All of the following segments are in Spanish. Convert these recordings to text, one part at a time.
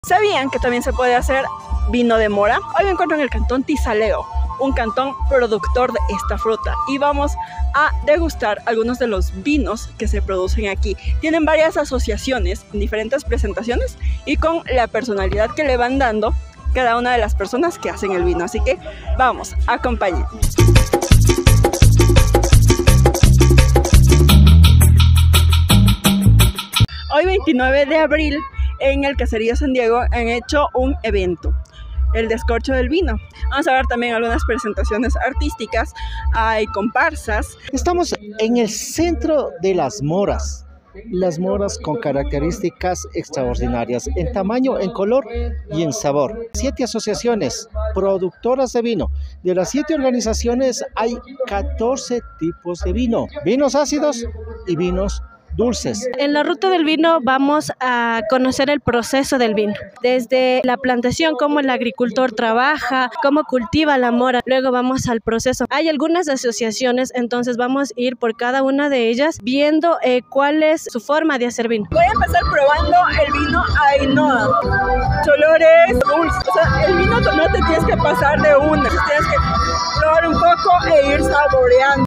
¿Sabían que también se puede hacer vino de mora? Hoy me encuentro en el cantón Tizaleo, un cantón productor de esta fruta, y vamos a degustar algunos de los vinos que se producen aquí. Tienen varias asociaciones en diferentes presentaciones y con la personalidad que le van dando cada una de las personas que hacen el vino. Así que vamos, acompáñenme. Hoy 29 de abril en el Caserío San Diego han hecho un evento, el descorcho del vino. Vamos a ver también algunas presentaciones artísticas, hay comparsas. Estamos en el centro de las moras con características extraordinarias en tamaño, en color y en sabor. 7 asociaciones productoras de vino. De las 7 organizaciones hay 14 tipos de vino, vinos ácidos y vinos dulces. En la ruta del vino vamos a conocer el proceso del vino, desde la plantación, cómo el agricultor trabaja, cómo cultiva la mora, luego vamos al proceso. Hay algunas asociaciones, entonces vamos a ir por cada una de ellas viendo cuál es su forma de hacer vino. Voy a empezar probando el vino Ainhoa. Su olor es dulce, o sea, el vino no te tienes que pasar de una, tienes que probar un poco e ir saboreando.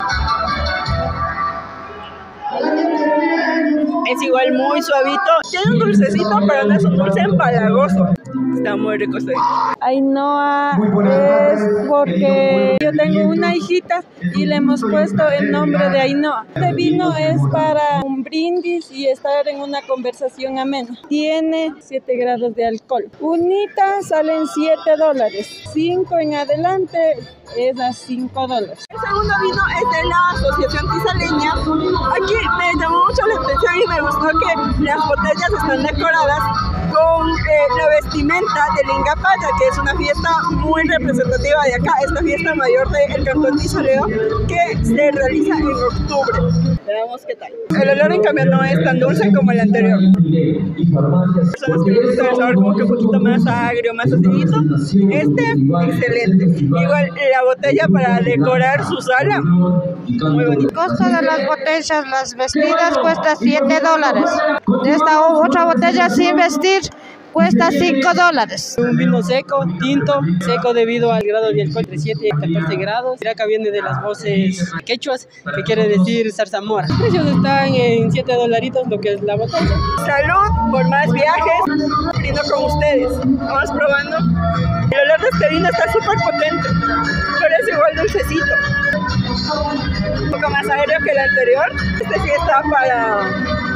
Es igual muy suavito, tiene un dulcecito, pero no es un dulce empalagoso. Está muy rico este. Ainhoa es porque yo tengo una hijita y le hemos puesto el nombre de Ainhoa. Este vino es para un brindis y estar en una conversación amena. Tiene 7 grados de alcohol. Unita salen $7, 5 en adelante es a $5. El segundo vino es de la Asociación Tizaleña. Aquí me llamó mucho la atención y me gustó que las botellas están decoradas con la vestimenta del Ingapaya, que es una fiesta muy representativa de acá, es la fiesta mayor del cantón Tizaleo, que se realiza en octubre. Veamos qué tal. El olor en cambio no es tan dulce como el anterior. Personas que les gusta el sabor como que un poquito más agrio, más acidito. Este, excelente. Igual la botella para decorar su sala, muy bonito. El costo de las botellas, las vestidas, cuesta $7. Esta otra botella sin vestir cuesta $5. Un vino seco, tinto, seco debido al grado de alcohol de 7 y 14 grados. Acá viene de las voces quechuas, que quiere decir zarzamora. Los precios están en $7 lo que es la botella. Salud por más viajes, brindo con ustedes. Vamos probando. El olor de este vino está súper potente, pero es igual dulcecito. Un poco más agrio que el anterior. Este sí está para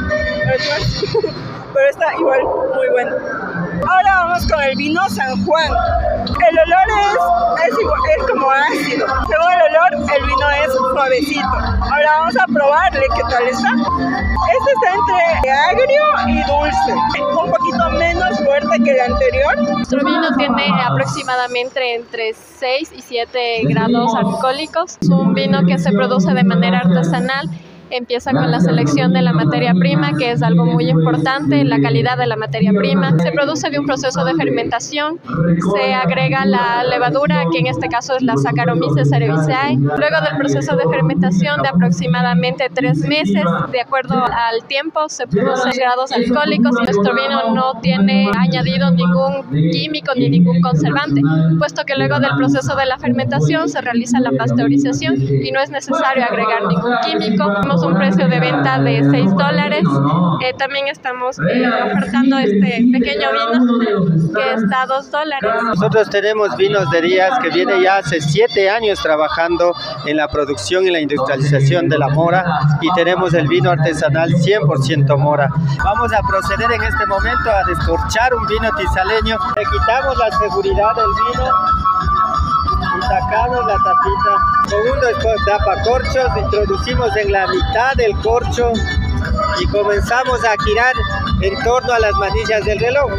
pero está igual muy bueno. Ahora vamos con el vino San Juan. El olor es como ácido. Según el olor, el vino es suavecito. Ahora vamos a probarle qué tal está. Este está entre agrio y dulce, un poquito menos fuerte que el anterior. Nuestro vino tiene aproximadamente entre 6 y 7 grados alcohólicos. Es un vino que se produce de manera artesanal. Empieza con la selección de la materia prima, que es algo muy importante, la calidad de la materia prima. Se produce de un proceso de fermentación, se agrega la levadura, que en este caso es la Saccharomyces cerevisiae. Luego del proceso de fermentación de aproximadamente 3 meses, de acuerdo al tiempo, se producen grados alcohólicos y nuestro vino no tiene añadido ningún químico ni ningún conservante, puesto que luego del proceso de la fermentación se realiza la pasteurización y no es necesario agregar ningún químico. Un precio de venta de $6. También estamos ofertando este pequeño vino que está a $2. Nosotros tenemos vinos de Díaz que viene ya hace 7 años trabajando en la producción y la industrialización de la mora, y tenemos el vino artesanal 100% mora. Vamos a proceder en este momento a descorchar un vino tizaleño. Le quitamos la seguridad del vino y sacamos la tapita. Segundo tapacorchos, introducimos en la mitad del corcho y comenzamos a girar en torno a las manillas del reloj.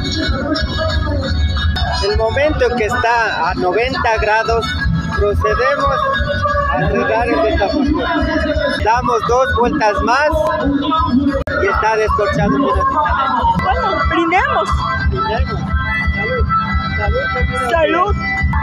El momento en que está a 90 grados, procedemos a cerrar el destapacorchos. Damos 2 vueltas más y está descorchado el vino tizaleño. Bueno, brindemos. Brindemos. Salud. Salud.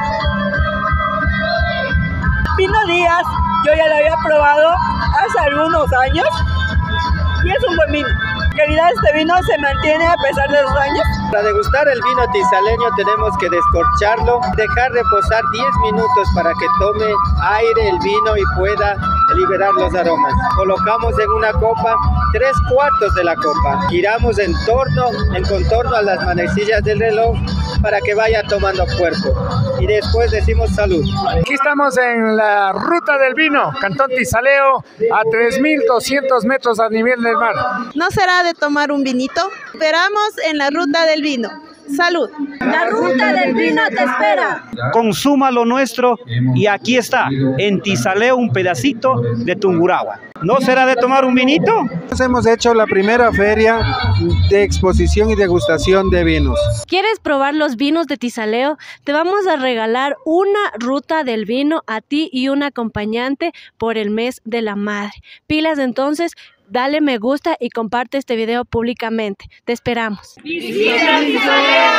Vino Díaz, yo ya lo había probado hace algunos años y es un buen vino. La calidad de este vino se mantiene a pesar de los años. Para degustar el vino tisaleño tenemos que descorcharlo, dejar reposar 10 minutos para que tome aire el vino y pueda liberar los aromas. Colocamos en una copa 3/4 de la copa. Giramos en contorno a las manecillas del reloj para que vaya tomando cuerpo. Y después decimos salud. Aquí estamos en la ruta del vino, Cantón Tizaleo, a 3.200 metros a nivel del mar. ¿No será de tomar un vinito? Esperamos en la ruta del vino. ¡Salud! La ruta del vino te espera. Consuma lo nuestro y aquí está, en Tizaleo, un pedacito de Tungurahua. ¿No será de tomar un vinito? Hemos hecho la primera feria de exposición y degustación de vinos. ¿Quieres probar los vinos de Tizaleo? Te vamos a regalar una ruta del vino a ti y un acompañante por el mes de la madre. Pilas entonces. Dale me gusta y comparte este video públicamente. Te esperamos. ¡Visita Tizaleo!